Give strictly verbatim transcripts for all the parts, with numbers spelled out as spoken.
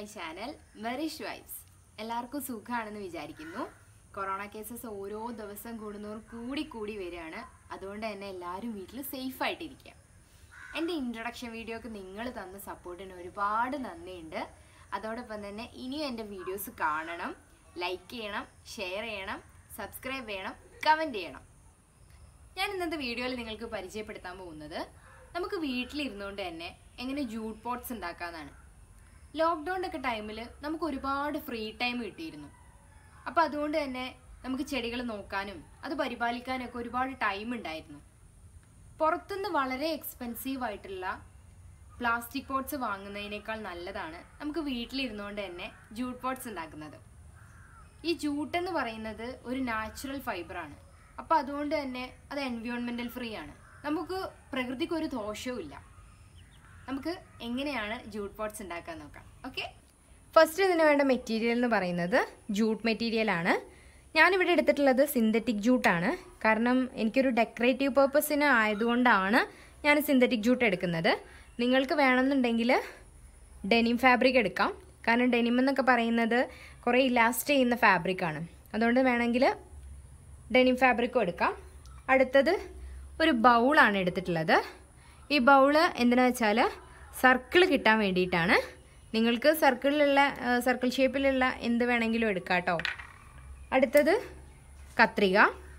Channel വെറിഷ് vibes. എല്ലാവർക്കും സുഖമാണെന്ന് വിചാരിക്കുന്നു. കൊറോണ കേസസ് ഓരോ ദിവസം കൂടുന്നവർ കൂടി കൂടി വരികയാണ്. അതുകൊണ്ട് തന്നെ എല്ലാവരും വീട്ടിൽ സേഫ് ആയിട്ടിരിക്കുക. എൻ്റെ ഇൻട്രൊഡക്ഷൻ വീഡിയോക്ക് നിങ്ങൾ തന്ന സപ്പോർട്ടിന് ഒരുപാട് നന്ദിയുണ്ട്. അതോടൊപ്പം തന്നെ ഇനിയും എൻ്റെ വീഡിയോസ് കാണണം, ലൈക്ക് ചെയ്യണം, ഷെയർ ചെയ്യണം, സബ്സ്ക്രൈബ് ചെയ്യണം, കമൻറ്റ് ചെയ്യണം. ഞാൻ ഇന്നത്തെ വീഡിയോയിൽ നിങ്ങൾക്ക് പരിചയപ്പെടുത്താൻ പോകുന്നത് നമുക്ക് വീട്ടിലിരുന്നുകൊണ്ട് തന്നെ എങ്ങനെ ജൂട്ട് പോട്ട്സ് ഉണ്ടാക്കാമെന്നാണ്. ലോക്ക്ഡൗണിൻ്റെ ഒക്കെ ടൈമിൽ നമുക്ക് ഒരുപാട് ഫ്രീ ടൈം കിട്ടിയിരുന്നു. അപ്പോൾ അതുകൊണ്ട് തന്നെ നമുക്ക് ചെടികൾ നോക്കാനും അത് പരിപാലിക്കാനും ഒക്കെ ഒരുപാട് ടൈം ഉണ്ടായിരുന്നു. പുറത്തുനിന്ന് വളരെ എക്സ്പെൻസീവ് ആയിട്ടുള്ള പ്ലാസ്റ്റിക് പോട്ട്സ് വാങ്ങുന്നതിനേക്കാൾ നല്ലതാണ് നമുക്ക് വീട്ടിലിരുന്നുകൊണ്ട് തന്നെ ജൂട്ട് പോട്ട്സ് ഉണ്ടാക്കുന്നത്. ഈ ജൂട്ട് എന്ന് പറയുന്നത് ഒരു നാച്ചുറൽ ഫൈബറാണ്. അപ്പോൾ അതുകൊണ്ട് തന്നെ അത് എൻവയോൺമെൻറ്റൽ ഫ്രീ ആണ്. നമുക്ക് പ്രകൃതിക്ക് ഒരു ദോഷവും ഇല്ല. നമുക്ക് എങ്ങനെയാണ് ജൂട്ട് പോട്ട്സ് ഉണ്ടാക്കാൻ നോക്കാം. ഓക്കെ, ഫസ്റ്റ് ഇതിന് വേണ്ട മെറ്റീരിയൽ എന്ന് പറയുന്നത് ജൂട്ട് മെറ്റീരിയലാണ്. ഞാനിവിടെ എടുത്തിട്ടുള്ളത് സിന്തറ്റിക് ജൂട്ടാണ്. കാരണം എനിക്കൊരു ഡെക്കറേറ്റീവ് പർപ്പസിന് ആയതുകൊണ്ടാണ് ഞാൻ സിന്തറ്റിക് ജൂട്ട് എടുക്കുന്നത്. നിങ്ങൾക്ക് വേണമെന്നുണ്ടെങ്കിൽ ഡെനിം ഫാബ്രിക് എടുക്കാം. കാരണം ഡെനിം എന്നൊക്കെ പറയുന്നത് കുറേ ഇലാസ്റ്റ് ചെയ്യുന്ന ഫാബ്രിക്കാണ്. അതുകൊണ്ട് വേണമെങ്കിൽ ഡെനിം ഫാബ്രിക്കും എടുക്കാം. അടുത്തത് ഒരു ബൗളാണ് എടുത്തിട്ടുള്ളത്. ഈ ബൗള് എന്തിനാ വെച്ചാൽ സർക്കിൾ കിട്ടാൻ വേണ്ടിയിട്ടാണ്. നിങ്ങൾക്ക് സർക്കിളിലുള്ള സർക്കിൾ ഷേപ്പിലുള്ള എന്ത് വേണമെങ്കിലും എടുക്കാം കേട്ടോ. അടുത്തത് കത്രിക,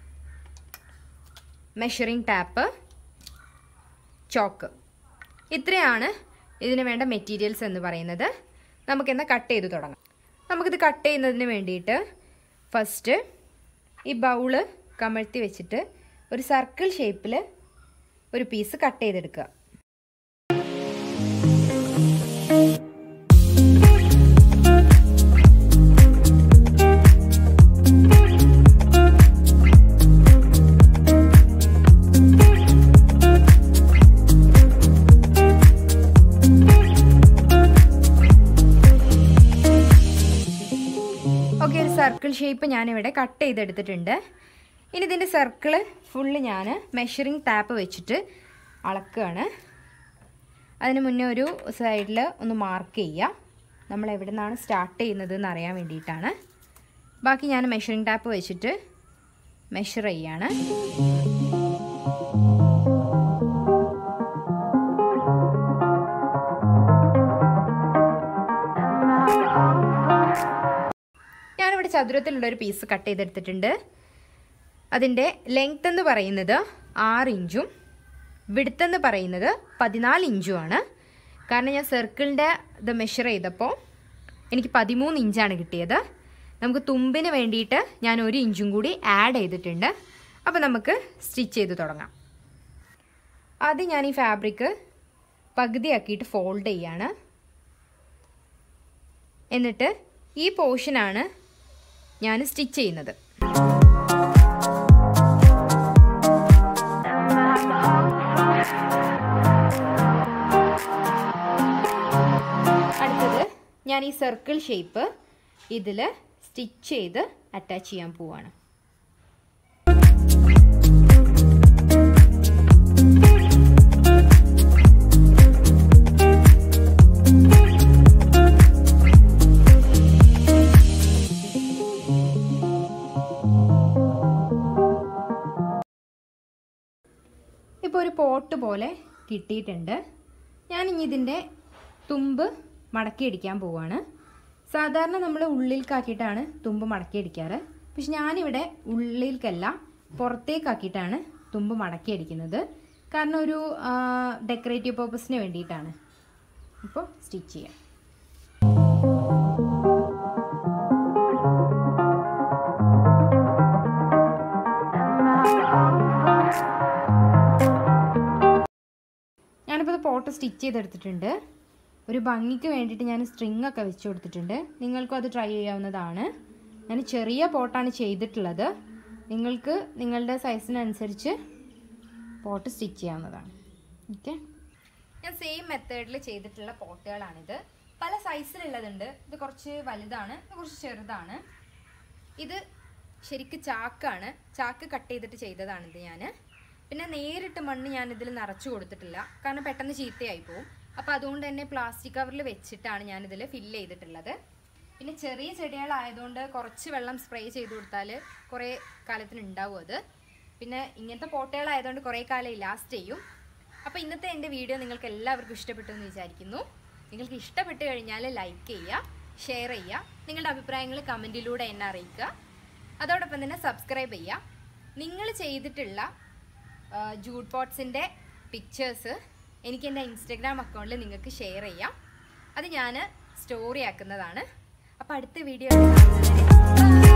മെഷറിംഗ് ടാപ്പ്, ചോക്ക്. ഇത്രയാണ് ഇതിന് വേണ്ട മെറ്റീരിയൽസ് എന്ന് പറയുന്നത്. നമുക്കെന്നാൽ കട്ട് ചെയ്ത് തുടങ്ങാം. നമുക്കിത് കട്ട് ചെയ്യുന്നതിന് വേണ്ടിയിട്ട് ഫസ്റ്റ് ഈ ബൗള് കമഴ്ത്തി വെച്ചിട്ട് ഒരു സർക്കിൾ ഷേപ്പിൽ ഒരു പീസ് കട്ട് ചെയ്തെടുക്കുക. ഓക്കെ, ഒരു സർക്കിൾ ഷേപ്പ് ഞാനിവിടെ കട്ട് ചെയ്തെടുത്തിട്ടുണ്ട്. ഇനി ഇതിൻ്റെ സർക്കിള് ഫുള്ള് ഞാൻ മെഷറിംഗ് ടാപ്പ് വെച്ചിട്ട് അളക്കുകയാണ്. അതിന് മുന്നേ ഒരു സൈഡിൽ ഒന്ന് മാർക്ക് ചെയ്യുക. നമ്മൾ എവിടെ നിന്നാണ് സ്റ്റാർട്ട് ചെയ്യുന്നത് എന്ന് അറിയാൻ വേണ്ടിയിട്ടാണ്. ബാക്കി ഞാൻ മെഷറിംഗ് ടാപ്പ് വെച്ചിട്ട് മെഷർ ചെയ്യാണ്. ഞാനിവിടെ ചതുരത്തിലുള്ളൊരു പീസ് കട്ട് ചെയ്തെടുത്തിട്ടുണ്ട്. അതിൻ്റെ ലെങ്ത് എന്ന് പറയുന്നത് ആറ് ഇഞ്ചും വിഡ്ത്ത് എന്ന് പറയുന്നത് പതിനാല് ഇഞ്ചുമാണ്. കാരണം ഞാൻ സർക്കിളിൻ്റെ ഇത് മെഷർ ചെയ്തപ്പോൾ എനിക്ക് പതിമൂന്ന് ഇഞ്ചാണ് കിട്ടിയത്. നമുക്ക് തുമ്പിന് വേണ്ടിയിട്ട് ഞാൻ ഒരു ഇഞ്ചും കൂടി ആഡ് ചെയ്തിട്ടുണ്ട്. അപ്പോൾ നമുക്ക് സ്റ്റിച്ച് ചെയ്ത് തുടങ്ങാം. ആദ്യം ഞാൻ ഈ ഫാബ്രിക്ക് പകുതിയാക്കിയിട്ട് ഫോൾഡ് ചെയ്യാണ്. എന്നിട്ട് ഈ പോർഷനാണ് ഞാൻ സ്റ്റിച്ച് ചെയ്യുന്നത്. അടുത്തത് ഞാൻ ഈ സർക്കിൾ ഷേപ്പ് ഇതിൽ സ്റ്റിച്ച് ചെയ്ത് അറ്റാച്ച് ചെയ്യാൻ പോവാണ്. ഇപ്പോൾ ഒരു പോട്ട് പോലെ കിട്ടിയിട്ടുണ്ട്. ഞാനിനി ഇതിൻ്റെ തുമ്പ് മടക്കിയടിക്കാൻ പോവാണ്. സാധാരണ നമ്മൾ ഉള്ളിലേക്കാക്കിയിട്ടാണ് തുമ്പ് മടക്കിയടിക്കാറ്. പക്ഷെ ഞാനിവിടെ ഉള്ളിലേക്കല്ല പുറത്തേക്കാക്കിയിട്ടാണ് തുമ്പ് മടക്കിയടിക്കുന്നത്. കാരണം ഒരു ഡെക്കറേറ്റീവ് പർപ്പസിന് വേണ്ടിയിട്ടാണ്. ഇപ്പോൾ സ്റ്റിച്ച് ചെയ്യാം. ഞാനിപ്പോൾ ഇത് പോട്ട് സ്റ്റിച്ച് ചെയ്തെടുത്തിട്ടുണ്ട്. ഒരു ഭംഗിക്ക് വേണ്ടിയിട്ട് ഞാൻ സ്ട്രിങ് ഒക്കെ വെച്ച് കൊടുത്തിട്ടുണ്ട്. നിങ്ങൾക്കും അത് ട്രൈ ചെയ്യാവുന്നതാണ്. ഞാൻ ചെറിയ പോട്ടാണ് ചെയ്തിട്ടുള്ളത്. നിങ്ങൾക്ക് നിങ്ങളുടെ സൈസിനനുസരിച്ച് പോട്ട് സ്റ്റിച്ച് ചെയ്യാവുന്നതാണ്. ഓക്കെ, ഞാൻ സെയിം മെത്തേഡിൽ ചെയ്തിട്ടുള്ള പോട്ടുകളാണിത്. പല സൈസിലുള്ളതുണ്ട്. ഇത് കുറച്ച് വലുതാണ്, ഇത് കുറച്ച് ചെറുതാണ്. ഇത് ശരിക്കും ചാക്കാണ്. ചാക്ക് കട്ട് ചെയ്തിട്ട് ചെയ്തതാണിത് ഞാൻ. പിന്നെ നേരിട്ട് മണ്ണ് ഞാൻ ഇതിൽ നിറച്ചു കൊടുത്തിട്ടില്ല. കാരണം പെട്ടെന്ന് ചീത്തയായി പോകും. അപ്പോൾ അതുകൊണ്ട് തന്നെ പ്ലാസ്റ്റിക് കവറിൽ വെച്ചിട്ടാണ് ഞാനിതിൽ ഫില്ല് ചെയ്തിട്ടുള്ളത്. പിന്നെ ചെറിയ ചെടികളായതുകൊണ്ട് കുറച്ച് വെള്ളം സ്പ്രേ ചെയ്ത് കൊടുത്താൽ കുറേ കാലത്തിന് ഉണ്ടാവും അത്. പിന്നെ ഇങ്ങനത്തെ പോട്ടുകളായതുകൊണ്ട് കുറേ കാലം ലാസ്റ്റ് ചെയ്യും. അപ്പോൾ ഇന്നത്തെ എൻ്റെ വീഡിയോ നിങ്ങൾക്ക് എല്ലാവർക്കും ഇഷ്ടപ്പെട്ടു എന്ന് വിചാരിക്കുന്നു. നിങ്ങൾക്ക് ഇഷ്ടപ്പെട്ട് കഴിഞ്ഞാൽ ലൈക്ക് ചെയ്യുക, ഷെയർ ചെയ്യുക, നിങ്ങളുടെ അഭിപ്രായങ്ങൾ കമൻറ്റിലൂടെ എന്നെ അറിയിക്കുക. അതോടൊപ്പം തന്നെ സബ്സ്ക്രൈബ് ചെയ്യുക. നിങ്ങൾ ചെയ്തിട്ടുള്ള ജൂട്ട് പോട്ട്സിൻ്റെ പിക്ചേഴ്സ് എനിക്ക് എൻ്റെ ഇൻസ്റ്റഗ്രാം അക്കൗണ്ടിൽ നിങ്ങൾക്ക് ഷെയർ ചെയ്യാം. അത് ഞാൻ സ്റ്റോറി ആക്കുന്നതാണ്. അപ്പോൾ അടുത്ത വീഡിയോ കാണുന്നവരെ